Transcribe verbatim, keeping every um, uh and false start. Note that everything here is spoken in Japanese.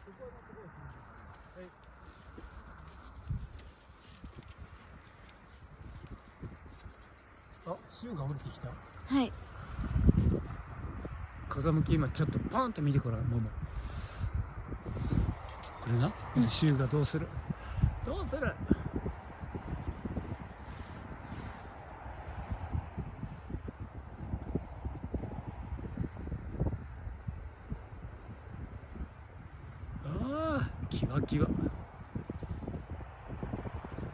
あ、シュウが降りてきた。 はい。 風向き今ちょっとパーンと見てからもも。これな、うん、シュウがどうする？どうする？ああ、キワキワ。